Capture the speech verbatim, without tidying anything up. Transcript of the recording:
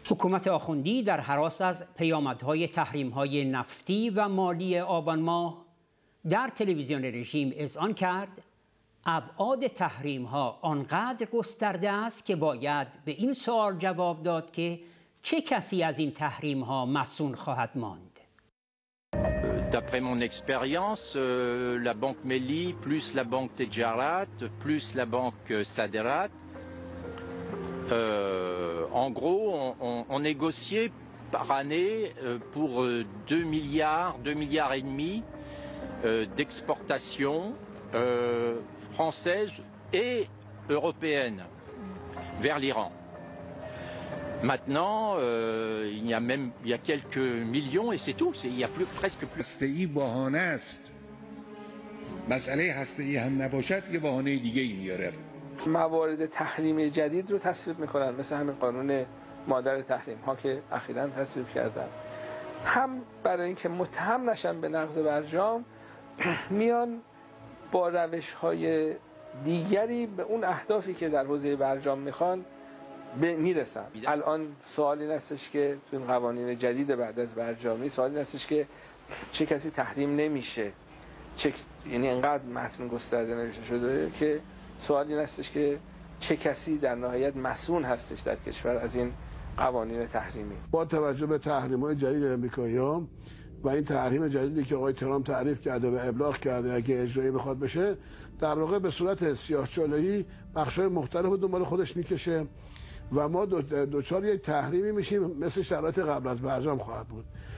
حکومت آخوندی در هراس از پیامدهای تحریم‌های نفتی و مالی آبان ماه در تلویزیون رژیم اذعان کرد ابعاد تحریم‌ها آنقدر گسترده است که باید به این سوال جواب داد که چه کسی از این تحریم‌ها مسئول خواهد ماند. D'après mon expérience, euh, la banque Melli, plus la banque Tejarat, plus la banque Saderat, euh, en gros, on, on, on négociait par année euh, pour deux milliards, deux milliards et demi euh, d'exportations euh, françaises et européennes vers l'Iran. Maintenant, euh, il y a même il y a quelques millions et c'est tout. Il y a plus presque plus. هسته‌ای بهانه است. مسئله هسته‌ای هم نباشد یه بهانه دیگه‌ای میاره. موارد تحریم جدید رو تصویب میکنن مثل همین قانون مادر تحریم ها که اخیراً تصویب کردن. هم برای اینکه متهم نشن به نقض برجام میان با روش‌های دیگری به اون اهدافی که در حوزه برجام میخوان میرسن. الان سوال این هستش که تو این قوانین جدید بعد از برجامی سوال این هستش که چه کسی تحریم نمیشه، چه یعنی انقدر متن گسترده نوشته شده که سوال این هستش که چه کسی در نهایت مسئول هستش در کشور از این قوانین تحریمی. با توجه به تحریم‌های جدید آمریکایی‌ها و این تحریم جدیدی که آقای ترامپ تعریف کرده و ابلاغ کرده اگه اجرایی بخواد بشه، در واقع به صورت سیاه‌چاله‌ای بخش‌های مختلف رو دنبال خودش میکشه و ما دوچار یک تحریمی میشیم مثل شرایط قبل از برجام خواهد بود.